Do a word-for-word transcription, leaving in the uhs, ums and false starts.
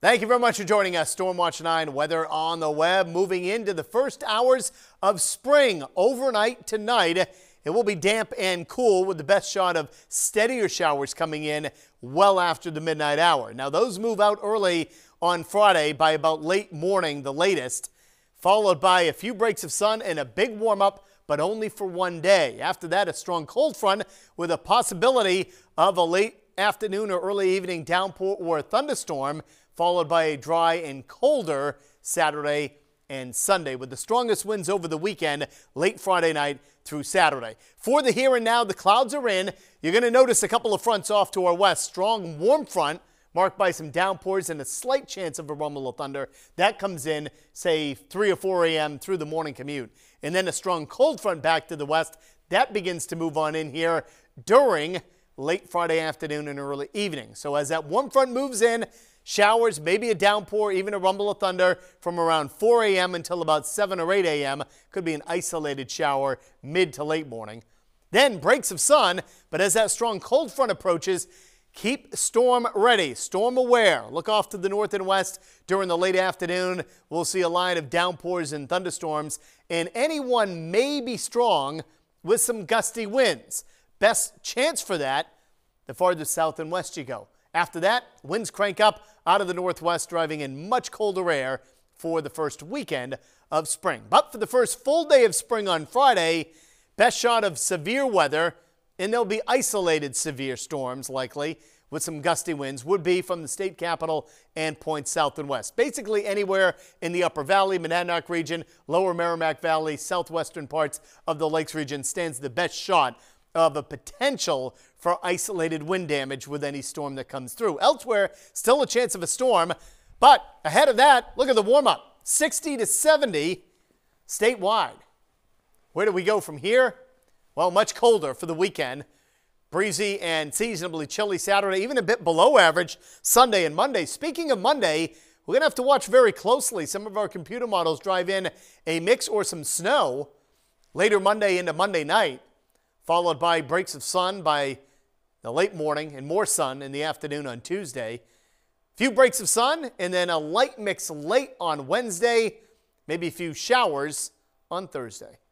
Thank you very much for joining us. Stormwatch nine weather on the web, moving into the first hours of spring. Overnight tonight, it will be damp and cool with the best shot of steadier showers coming in well after the midnight hour. Now, those move out early on Friday by about late morning, the latest, followed by a few breaks of sun and a big warm up, but only for one day. After that, a strong cold front with a possibility of a late afternoon or early evening downpour or a thunderstorm, followed by a dry and colder Saturday and Sunday, with the strongest winds over the weekend, late Friday night through Saturday. For the here and now, the clouds are in. You're going to notice a couple of fronts off to our west. Strong warm front marked by some downpours and a slight chance of a rumble of thunder. That comes in, say, three or four a m through the morning commute. And then a strong cold front back to the west. That begins to move on in here during late Friday afternoon and early evening. So as that warm front moves in, showers, maybe a downpour, even a rumble of thunder from around four a m until about seven or eight a m Could be an isolated shower mid to late morning. Then breaks of sun, but as that strong cold front approaches, keep storm ready, storm aware. Look off to the north and west during the late afternoon. We'll see a line of downpours and thunderstorms, and any one may be strong with some gusty winds. Best chance for that the farther south and west you go. After that, winds crank up out of the northwest, driving in much colder air for the first weekend of spring. But for the first full day of spring on Friday, best shot of severe weather, and there'll be isolated severe storms likely with some gusty winds, would be from the state capital and points south and west. Basically anywhere in the Upper Valley, Monadnock region, Lower Merrimack Valley, southwestern parts of the Lakes region stands the best shot of a potential for isolated wind damage with any storm that comes through. Elsewhere, still a chance of a storm, but ahead of that, look at the warm-up, sixty to seventy statewide. Where do we go from here? Well, much colder for the weekend. Breezy and seasonably chilly Saturday, even a bit below average Sunday and Monday. Speaking of Monday, we're going to have to watch very closely. Some of our computer models drive in a mix or some snow later Monday into Monday night, followed by breaks of sun by the late morning and more sun in the afternoon on Tuesday. Few breaks of sun and then a light mix late on Wednesday, maybe a few showers on Thursday.